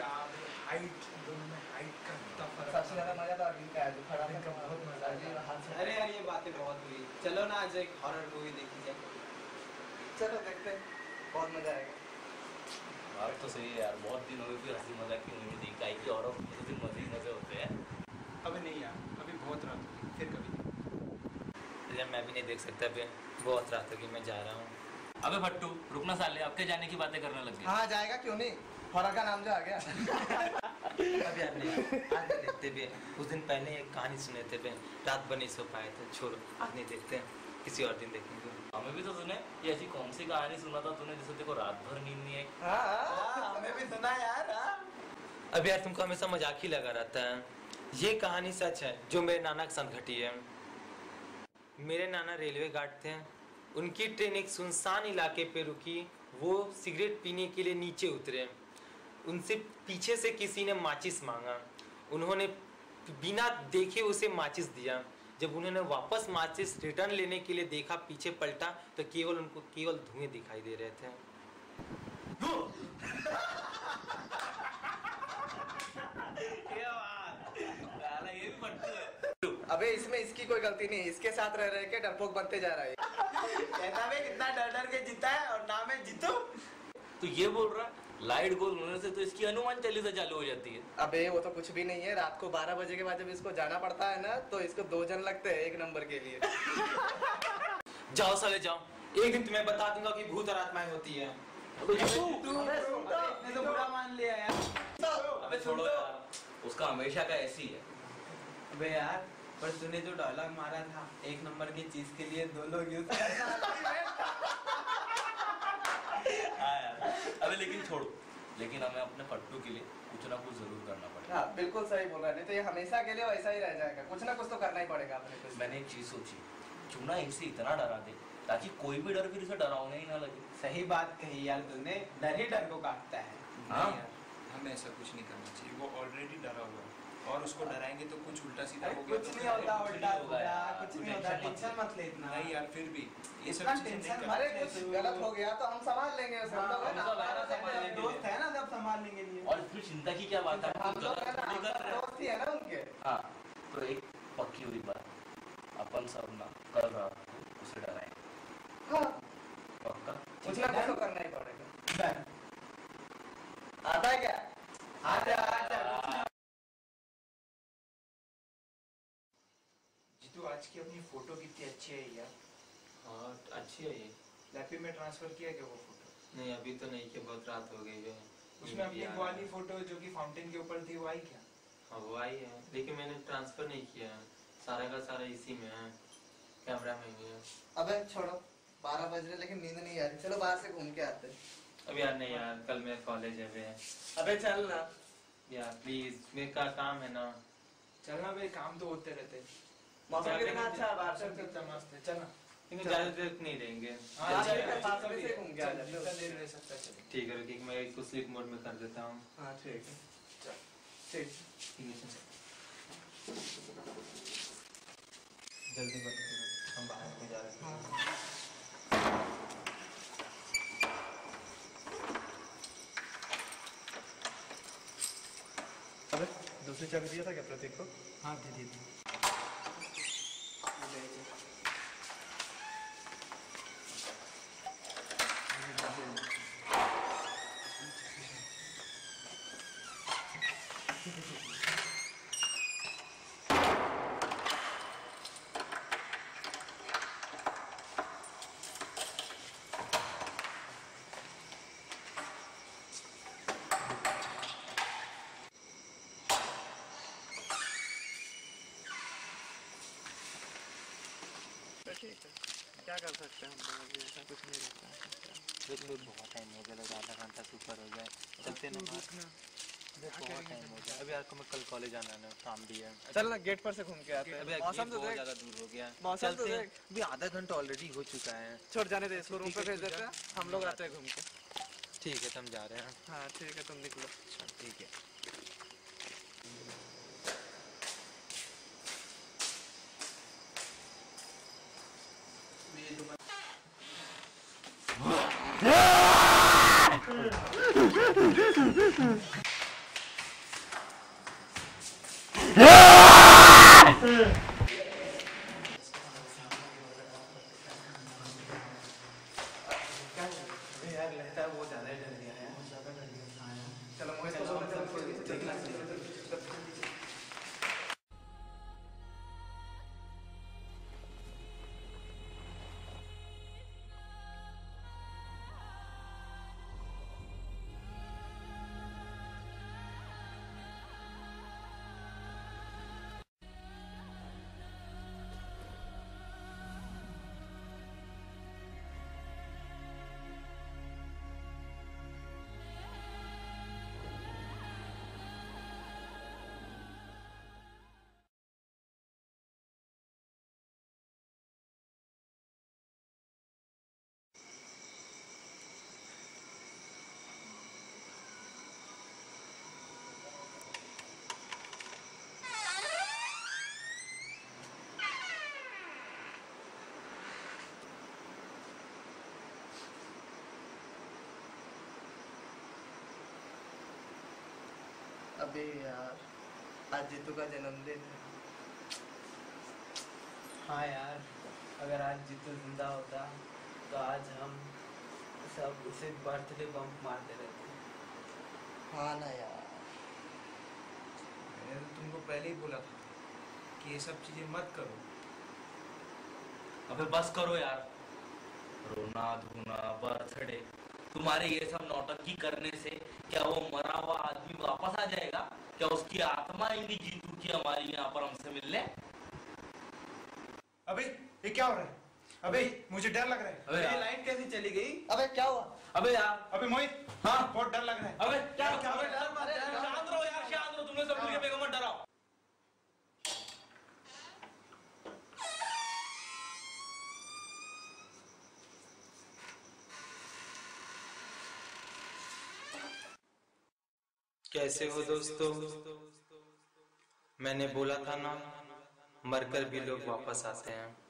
Height दोनों में height का इतना फर्क। सबसे ज्यादा मजा तो अरविंद का है, जो खड़ा था बहुत मजा आया। अरे यार ये बातें बहुत हुई, चलो ना आज एक हॉरर मूवी देखी जाए। चलो देखते हैं, बहुत मजा आएगा। बात तो सही है यार, बहुत दिन हो गए फिर हंसी मजाक की मूवी देखा है कि, और तो फिर मजे ही मजे होते हैं। अभी नहीं यार, अभी बहुत रात होगी, फिर कभी। यार मैं भी नहीं देख सकता, अभी बहुत रात होगी, मैं जा रहा हूँ। अबे भट्टू रुकना साले, अब के जाने की बातें करने लग गए। हाँ जाएगा, क्यों नहीं, हॉरर का नाम जो आ गया। अब यार नहीं, आज नहीं देखते भी। उस दिन पहले एक कहानी सुने थे बे, रात भर नहीं सो पाए थे, छोड़ आज नहीं देखते हैं, किसी और दिन देखेंगे। हमें भी तो सुने, ये ऐसी कौन सी कहानी सुना था तूने जिससे देखो रात भर नींद नहीं आई? हाँ हमें भी सुना यार। अब यार तुमको हमेशा मजाक ही लगा रहता है। ये कहानी सच है जो मेरे नाना के साथ घटी है। मेरे नाना रेलवे गार्ड थे, उनकी ट्रेन एक सुनसान इलाके पे रुकी, वो सिगरेट पीने के लिए नीचे उतरे, उनसे पीछे से किसी ने माचिस मांगा, उन्होंने बिना देखे उसे माचिस दिया। जब उन्होंने वापस माचिस रिटर्न लेने के लिए देखा, पीछे पलटा तो उनको केवल धुएं दिखाई दे रहे थे। अबे इसमें इसकी कोई गलती नहीं, इसके साथ रह रहे के डरपोक बनते जा रहा है। कहता है कितना डर डर के जीता है और ना मैं जीतू। तो ये बोल रहा है लाइट गोल होने से तो इसकी हनुमान चालीसा चालू हो जाती है। अबे वो तो कुछ भी नहीं है, रात को 12 बजे के बाद जब इसको जाना पड़ता है ना, तो इसको 2 जन लगते हैं 1 नंबर के लिए। जाओ साले जाओ, एक दिन तुम्हें बता दूंगा कि भूत और आत्माएं होती है। इसने तो बुरा मान लिया यार। अबे छोड़ो यार, उसका हमेशा का ऐसी है। अबे यार पर तूने जो डायलॉग मारा था 1 नंबर की चीज के लिए 2 लोग यूज अबे लेकिन छोड़ो, लेकिन हमें अपने पट्टू के लिए कुछ ना कुछ जरूर करना पड़ेगा। हाँ बिल्कुल सही बोल रहा है, नहीं तो ये हमेशा के लिए वैसा ही रह जाएगा, कुछ ना कुछ तो करना ही पड़ेगा अपने को। मैंने एक चीज सोची, क्यों ना इनसे इतना डरा दे ताकि कोई भी डर फिर इसे डरावने ही ना लगे। सही बात कही यार तूने, डर ही डर को काटता है। हाँ हमें ऐसा कुछ नहीं करना चाहिए, वो ऑलरेडी डरा हुआ है और उसको डराएंगे तो कुछ उल्टा सीधा हो गया कुछ तो नहीं होता, कुछ उल्टा नहीं होगा सीधा यार, कुछ नहीं होता, टेंशन मत ले इतना। नहीं यार, फिर भी ये सब इतना चीजें नहीं टेंशन करना। अरे कुछ गलत हो गया तो हम संभाल लेंगे उसे, हम लोग है ना, हमारा संभाल लेंगे। दोस्त है ना, सब संभाल लेंगे लिए। और इसमें चिंता की क्या बात है, हम लोग है ना, थोड़ी कर रहे हैं। दोस्त ही है ना उनके। हाँ तो एक पक्की हुई बात, अपन सब ना कल रात को उसे डराएंगे। हाँ पक्का? कुछ ना कुछ तो करना ही पड़ेगा। आता है क्या? आजा। जीतू आज की अपनी फोटो कितनी अच्छी है यार। हाँ अच्छी है ये। लैपी में ट्रांसफर किया क्या वो फोटो? नहीं अभी तो नहीं, कि बहुत रात हो गई है। उसमें अपनी वो वाली फोटो जो कि फाउंटेन के ऊपर थी वो आई क्या? हाँ वो आई है, लेकिन मैंने ट्रांसफर नहीं किया, सारा का सारा इसी में है, कैमरा में ही है। अबे छोड़ो, 12 बज रहे लेकिन नींद नहीं आ रही, चलो बाहर से घूम के आते हैं। अब यार नहीं यार, कल मेरा कॉलेज है बे। अबे चल ना यार प्लीज, मेरे का काम है ना। चलना भाई, काम तो होते रहते। मौसम कितना अच्छा है बाहर से। चल मस्त है, चलना। लेकिन ज्यादा देर नहीं रहेंगे। हाँ, चल, चल, पास चल, में से घूम के आ जाते हैं। जितना देर रह सकता है चलो। ठीक है रुकिए, मैं इसको स्लीप मोड में कर देता हूँ। हाँ ठीक है, चल। ठीक। ठीक है जल्दी बंद करो, हम बाहर को जा रहे हैं। अबे दूसरी चाबी दिया था क्या प्रतीक को? हाँ दे दी। ठीक है, क्या कर सकते हैं हम लोग, अभी ऐसा कुछ नहीं रहता है। देख लो बहुत टाइम हो गया, आधा घंटा से ऊपर हो गया, चलते ना बहुत टाइम हो गया। अभी आपको मैं कल कॉलेज आना है, काम भी है। चल ना गेट पर से घूम के आते हैं। अभी मौसम तो बहुत देख, ज्यादा दूर हो गया, मौसम तो चलते हैं। देख। अभी आधा घंटा ऑलरेडी हो चुका है। छोड़ जाने दे इसको, रूम पे भेज देते हैं, हम लोग आते हैं घूम के। ठीक है, तो हम जा रहे हैं। हाँ ठीक है, तुम निकलो। ठीक है। यार लगता है वो ज्यादा डर गया है। चलो मोहित को बोलना, चलो थोड़ी सी देखना चाहिए। अबे यार, आज जीतू का जन्मदिन है। हाँ यार, अगर आज जीतू जिंदा होता तो आज हम सब उसे बर्थडे बम्प मारते रहते। हाँ ना यार। मैंने तो तुमको पहले ही बोला था कि ये सब चीजें मत करो। अबे बस करो यार, रोना धोना बर्थडे, तुम्हारे ये सब नौटंकी करने से क्या वो मरा हुआ आदमी वापस आ जाएगा? क्या उसकी आत्मा आएगी जीतू की हमारी यहाँ पर हमसे मिलने? अबे ये क्या हो रहा है? अबे मुझे डर लग रहा है। अबे ये यार, लाइट कैसी चली गई? अबे क्या हुआ? अबे यार, अबे मोहित, हाँ बहुत डर लग रहा है। अबे क्या क्या अबे डर डर मत, शांत रहो यार, शांत रहो, तुमने सब मिलके मेरे को मत डराओ। कैसे हो दोस्तों? मैंने बोला था ना, मरकर भी लोग वापस आते हैं।